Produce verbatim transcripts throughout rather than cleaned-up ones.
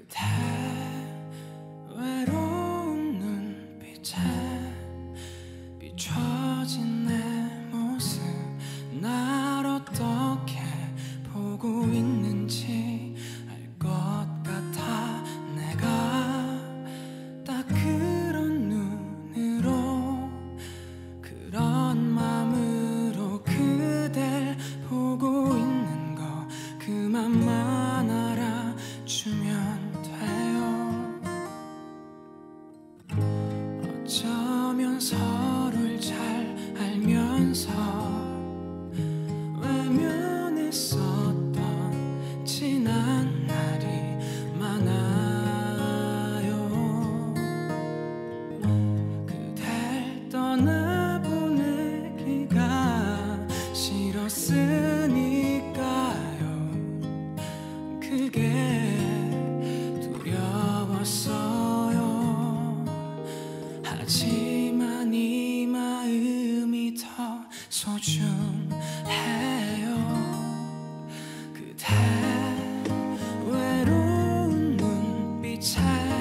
그대 외로운 눈빛에 비춰진 내 모습 날 어떻게 보고 있는지 알 것 같아. 내가 딱 그런 눈으로 그런 맘으로 그댈 보고 있는 거 그만만 알아주면 돼요. 어쩌면 서로를 잘 알면서 외면했었던 지난 날이 많아요. 그댈 떠나보내기가 싫었으니까요. 그게 두려웠어요. 하지만 이 마음이 더 소중해요. 그대 외로운 눈빛에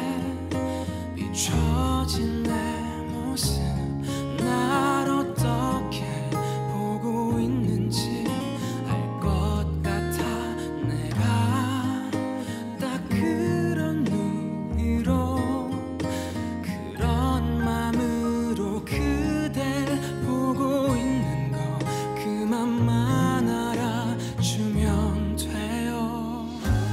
비춰진 내 모습 날 어떻게 보고 있는지 알 것 같아. 내가 딱 그런 눈으로 그런 맘으로 그댈 보고 있는 거 그만만 알아주면 돼요.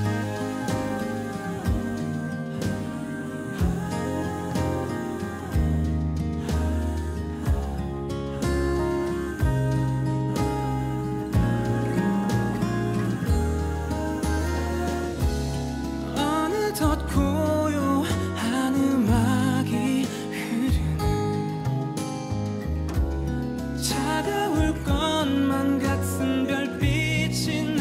어느덧 고요한 음악이 흐르는 차가울 것만 같은 별빛이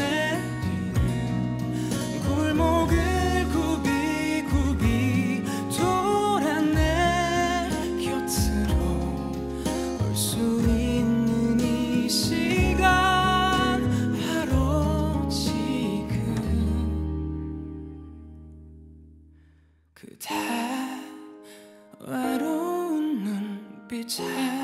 내리는 골목을 굽이굽이 돌아 내 곁으로 올 수 있는 이 시간 바로 지금. 그대 외로운 눈빛에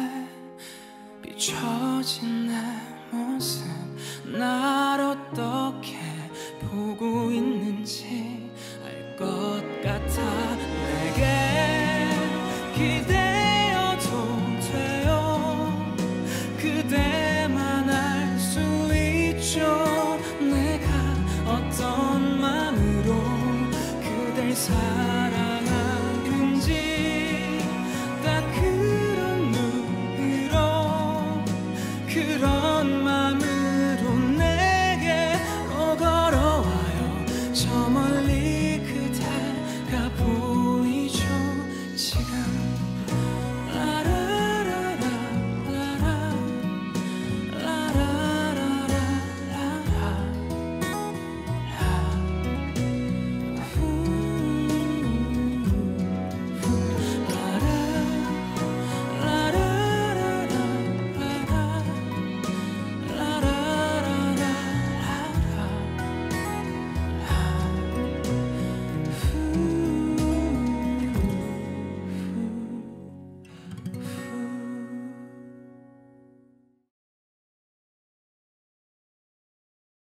비춰진 내 모습 날 어떻게 보고 있는지 알 것 같아. 내게 기대어도 돼요. 그대만 알 수 있죠. 내가 어떤 마음으로 그댈 사